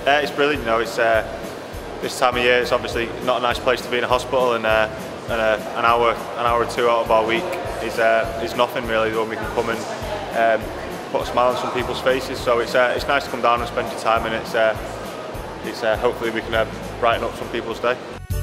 It's brilliant, you know. It's this time of year. It's obviously not a nice place to be in a hospital, and an hour or two out of our week is nothing really when we can come and put a smile on some people's faces. So it's nice to come down and spend your time, and it's hopefully we can brighten up some people's day.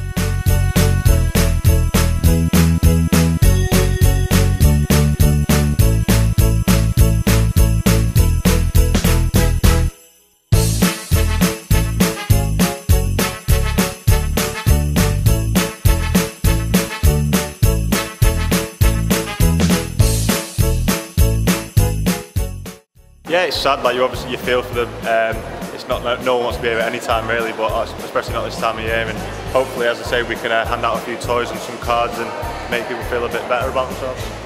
Yeah, it's sad. Like you feel for them. It's not no one wants to be here at any time really, but especially not this time of year. And hopefully, as I say, we can hand out a few toys and some cards and make people feel a bit better about themselves.